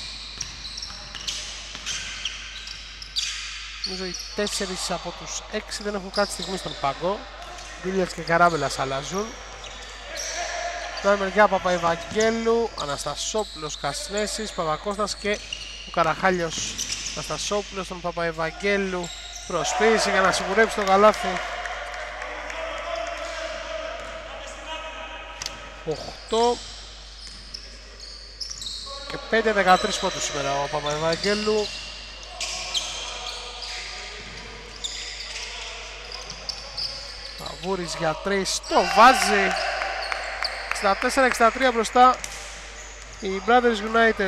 Νομίζω οι 4 από τους 6 δεν έχουν κάτι στιγμή στον πάγκο. Μπίλιαρτς και Καράβελας αλλάζουν. Στην μεριά Παπαευαγγέλου, Αναστασόπουλος, Κασνέσης, Παπακώστας και ο Καραχάλιος. Αναστασόπουλος τον Παπαευαγγέλου προσπίησε για να σιγουρέψει το καλάθι. 8 και 5-13 πόντους σήμερα ο Παπαευαγγέλου. Αβούρης για 3, το βάζει. 64-63 μπροστά οι Brothers United.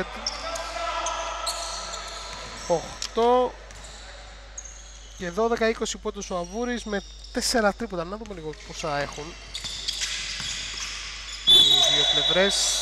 8 και 12-20 πόντους ο Αβούρης με 4 τρίποτα. Να δούμε λίγο πόσα έχουν οι δύο πλευρές.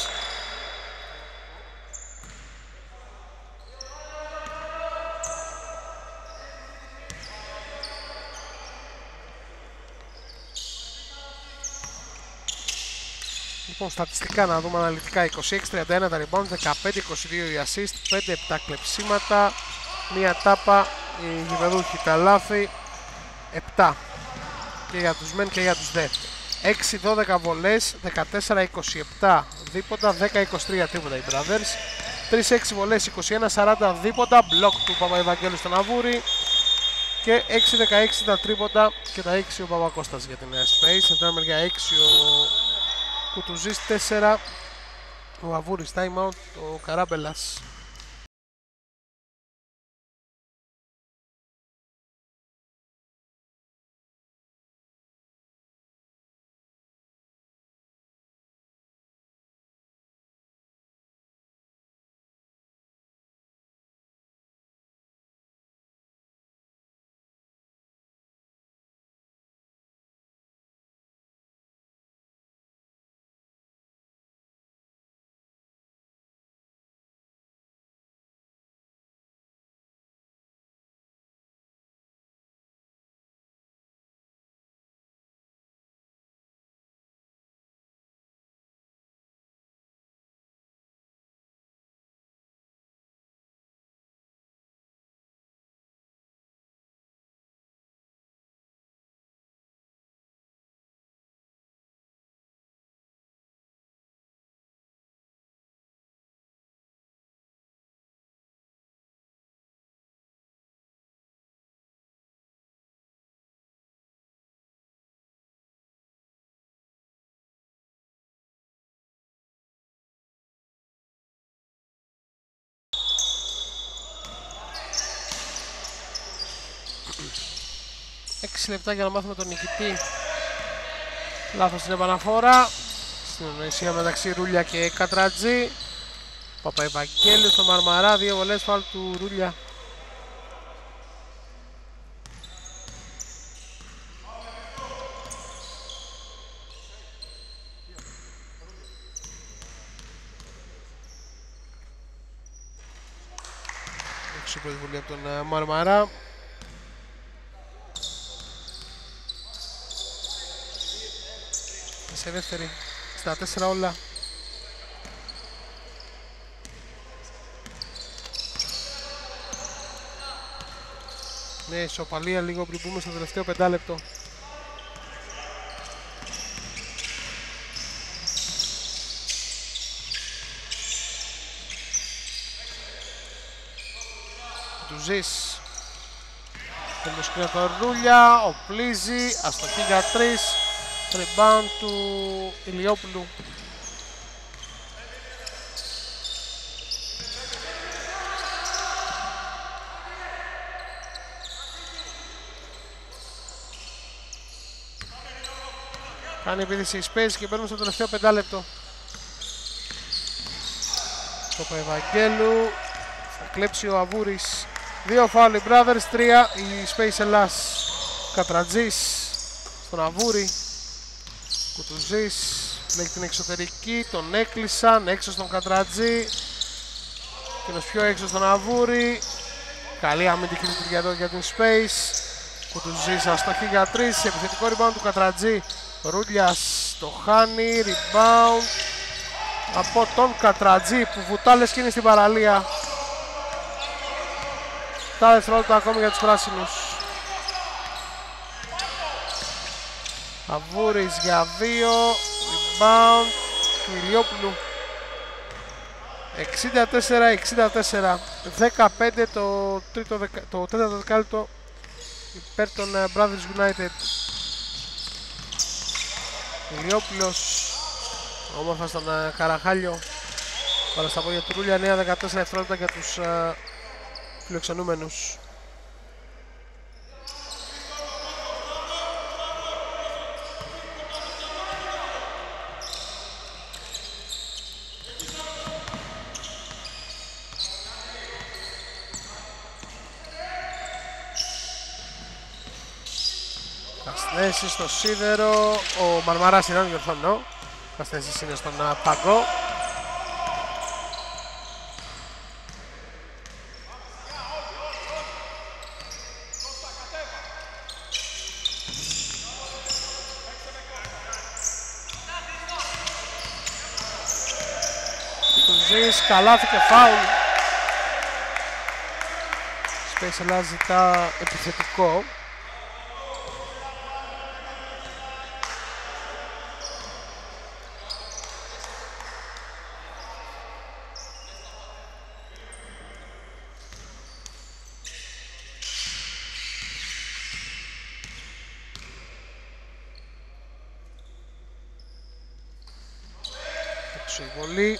Λοιπόν, στατιστικά να δούμε αναλυτικά. 26-31 τα rebound, 15-22 οι assist, 5-7 κλεψίματα, μία τάπα, οι γηπεδούχοι τα λάθη, 7 και για τους μεν και για τους δε. 6-12 βολές, 14-27 δίποτα, 10-23 τίποτα οι Brothers. 3-6 βολές, 21-40 δίποτα, μπλοκ του Παπαϊβαγγέλου στον Αβούρη και 6-16 τα τρίποντα και τα 6 ο Παπακώστας για την Space. Από την άλλη μεριά 6 ο Κουτουζής, 4 ο Αβούρης, time out ο Καράμπελας. Έξι λεπτά για να μάθουμε τον νικητή. Λάθος στην επαναφορά. Στην εννοησία μεταξύ Ρούλια και Κατρατζή. Παπαϊβαγγέλου στο Μαρμαρά. 2 βολές, φάουλ του Ρούλια. Έξω πρώτη βολή από τον Μαρμαρά. Σε δεύτερη, στα 4 όλα. Ναι, ισοπαλία λίγο πριν πούμε στο τελευταίο 5 λεπτό. Του ζεις. Θέλει το σκρίνο το Ρούλια, ο Πλίζη, αστοχή για 3. Rebound του Ηλιόπουλου. Κάνει επίθεση η Space και παίρνουμε στο τελευταίο 5 λεπτό. Το Παπαϊβαγγέλου. Θα κλέψει ο Αβούρης. 2 φάουλ οι Brothers, 3 η Space Ελλάς. Κατρατζής στον Αβούρη. Κουτουζής, λέγει την εξωτερική, τον έκλεισαν, έξω στον Κατρατζή. Εκείνος πιο έξω στον Αβούρη. Καλή αμυντική λειτουργία εδώ για την Space. Κουτουζής αστοχή για 3, επιθετικό rebound του Κατρατζή. Ρούλιας το χάνει, rebound από τον Κατρατζή που βουτάλες και είναι στην παραλία. Τα δευτερόλεπτα ακόμη για τους πράσινους. Αβούρης για 2, rebound του Ηλιόπουλου. 64-64, 15 το τέταρτο δεκάλεπτο υπέρ των Brothers United. Ηλιόπουλος όμορφα στον Καραχάλιο, παρά στα πόδια του Ρούλια. 9-14 δευτερόλεπτα για τους φιλοξενούμενους. Καστέση στο σίδερο, ο Μαρμαράς είναι, διορθώνω. Καστέσης είναι στον Παγκό. Κουζής, καλάθι και φάουλ. Space Ελλάς ζητά επιθετικό. τους η βολή.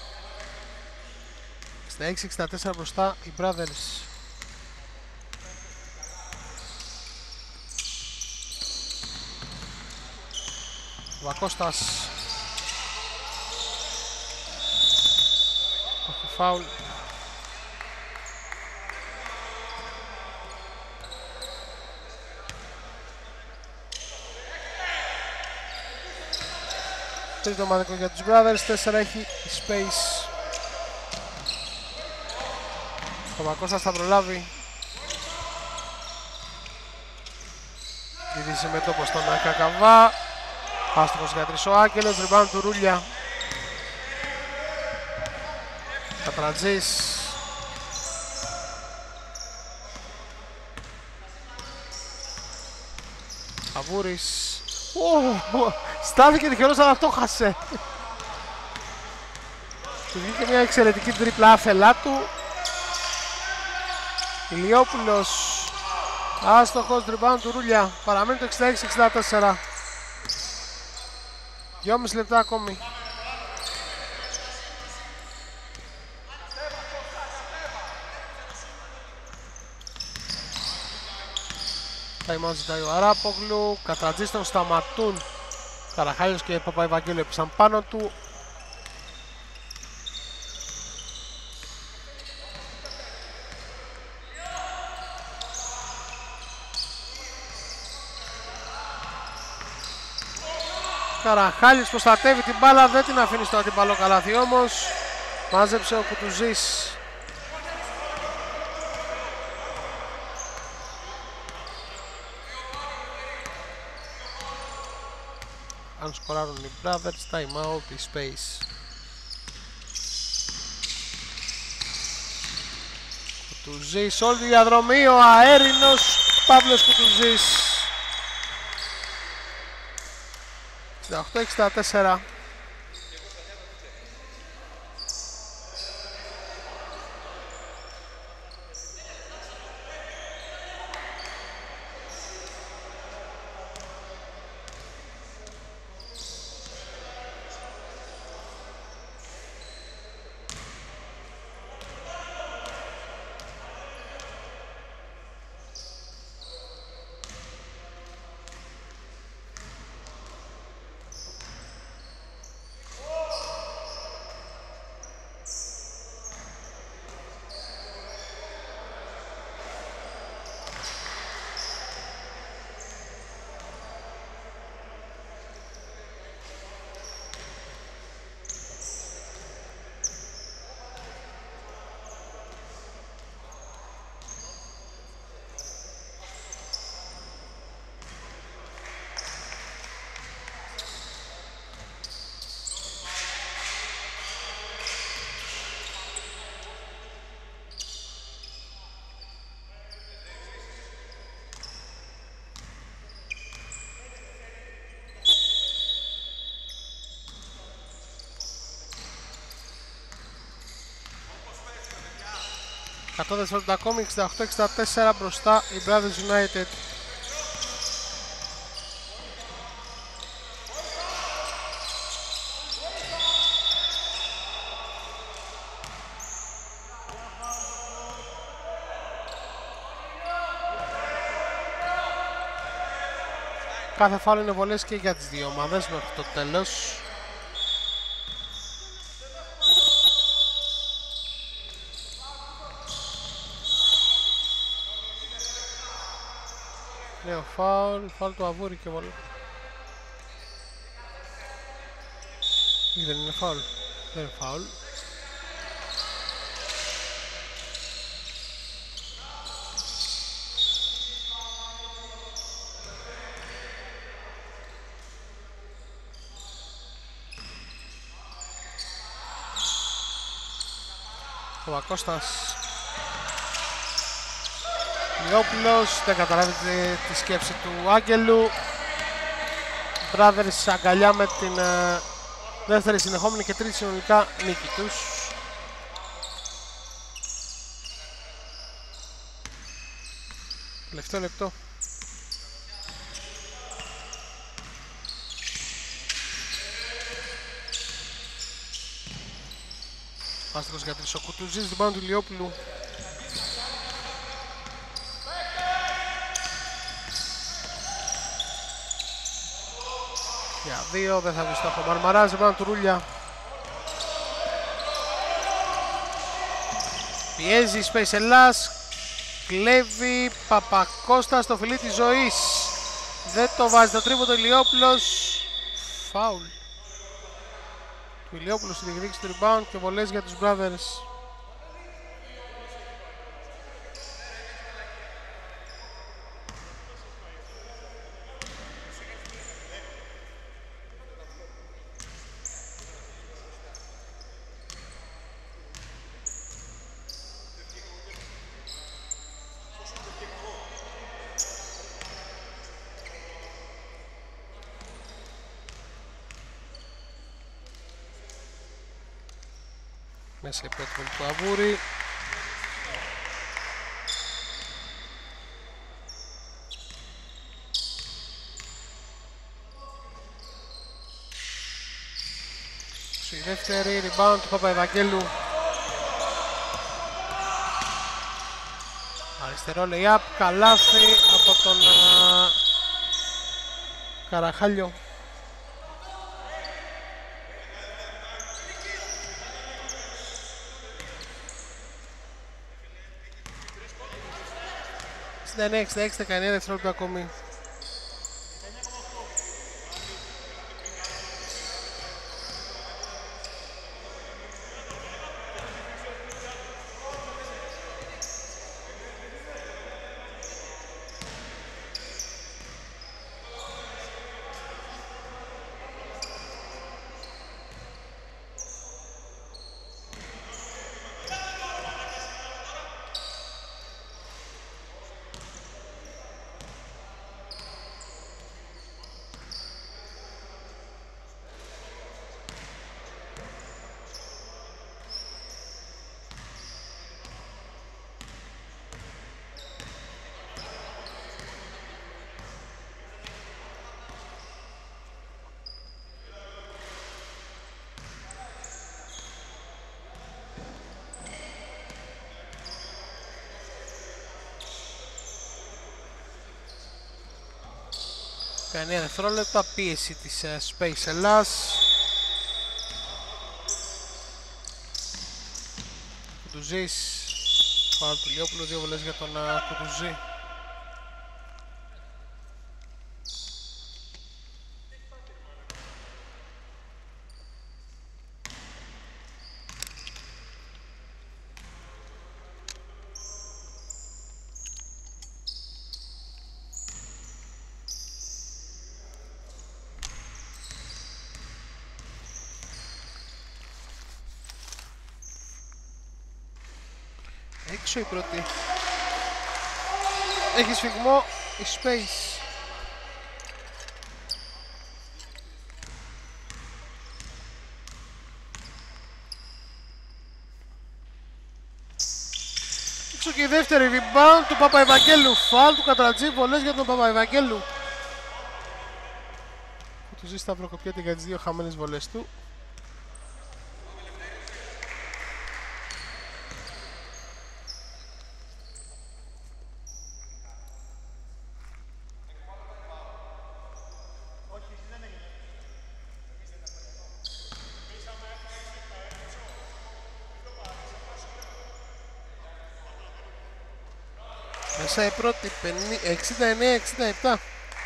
66-64 μπροστά οι Brothers. Βακώστας. Όχι φάουλ. Τρίτο ομαδικό για τους Brothers, 4 έχει η Space. Ο Βακώστας θα προλάβει. Γυρίζει με τόπο στον Κακαβά. Άστοχος για τρεις ο Άγγελος, rebound του Ρούλια. Κατρατζής. Αβούρης. Στάθηκε τυχερός αλλά το χάσε. Του βγήκε μια εξαιρετική τρίπλα άφελά του. Ηλιόπουλος. Άστοχος, rebound του Ρούλια. Παραμένει το 66-64. 2,5 λεπτά ακόμη. Time out ζητάει ο Αράπογλου. Κατρατζής τον σταματούν. Καραχάλιος και Παπαϊβαγγέλου έπεσαν πάνω του. Καραχάλης προστατεύει την μπάλα, δεν την αφήνει στο αντίπαλο καλάθι όμως. Μάζεψε ο Κουτουζής. Αν σκοράρουν οι Brothers, time out, η Space. Κουτουζής, όλη τη διαδρομή, ο αέρινος Παύλος Κουτουζής. 68-64. δευτερόλεπτα ακόμη, 68-64 μπροστά οι Brothers United. Κάθε φάουλ είναι βολές και για τις δύο ομάδες μέχρι το τέλος. Νέο φάουλ του Αβούρη και βολή. Ή δεν είναι φάουλ, δεν είναι φάουλ. Ο Βακώστας. Λιόπουλος, δεν καταλάβει τη σκέψη του Άγγελου. Brothers αγκαλιά με την δεύτερη συνεχόμενη και τρίτη συνολικά νίκη τους. Τελευταίο λεπτό. άστοχος για 3 ο Κουτουζής, rebound του Ηλιόπουλου. Για 2, δεν θα βρει στόχο Μαρμαράς, rebound του Ρούλια. Πιέζει Space Ελλάς, κλέβει Παπακώστα στο φιλί της ζωής. Δεν το βάζει το τρίποντο Ηλιόπουλος. Φάουλ του Ηλιόπουλου στη διεκδίκηση του rebound και βολές για τους Brothers. Μέσα η πρώτη βολή του Αβούρη. Η δεύτερη rebound του Παπαευαγγέλου. Αριστερό lay-up, καλάθι από τον Καραχάλιο. Στην 66-19 δευτερόλεπτα ακόμη. Κανένα δευτερόλεπτα, πίεση της Space Ελλάς. Κουτουζής, φάουλ του Λιόπουλου, 2 βολές για τον Κουτουζή. Έξω η πρώτη. Έχει σφιγμό η Space. Έξω και η δεύτερη rebound του Παπαευαγγέλου. Φάουλ του Κατρατζή, βολές για τον Παπαευαγγέλου. Του ζει σταυροκοπιέται για τις 2 χαμένες βολές του. Μέσα η πρώτη 69-67.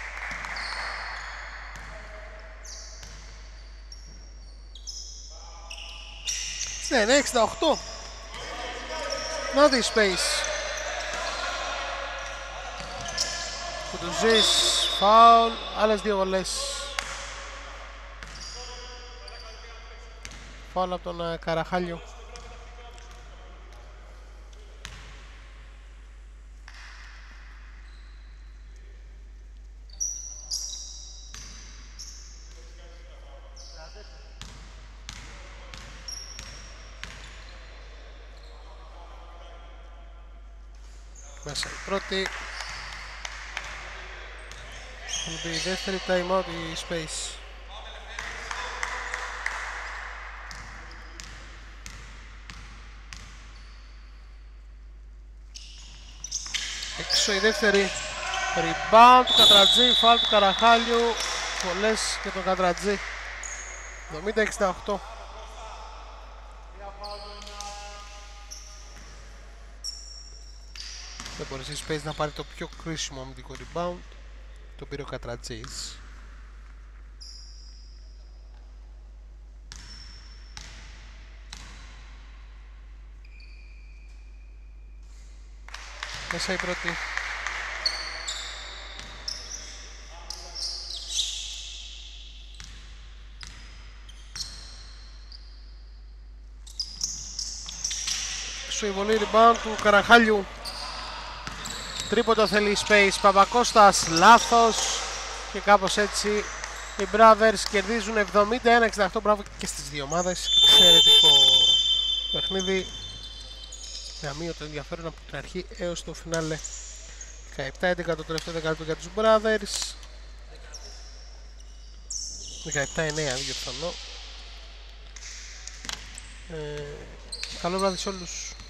Ναι, 68. Να δει Space. Κουτουζής, φάουλ, άλλες 2 βολές. Φάουλ από τον Καραχάλιο. Μέσα η πρώτη. Θα μπει η δεύτερη, time out η Space. Έξω η δεύτερη. Rebound του Κατρατζή, φάουλ του Καραχάλιου. Πολλές και τον Κατρατζή. 70-68. Δεν μπορείς η Space να πάρει το πιο κρίσιμο αμυντικό rebound. Το πήρε ο Κατρατζής. Μέσα η πρώτη. Σου η βολή rebound του Καραχάλιου. Τρίποντο θέλει η Space. Παπακώστας λάθος. Και κάπως έτσι οι Brothers κερδίζουν 71-68. Μπράβο και στις δύο ομάδες. Εξαιρετικό παιχνίδι. Με αμύωτο ενδιαφέρον από την αρχή έως το φινάλε. 17-11 το τελευταίο δεκάλεπτο για τους Brothers. 17-9 διορθώνω. Καλό βράδυ σε όλους.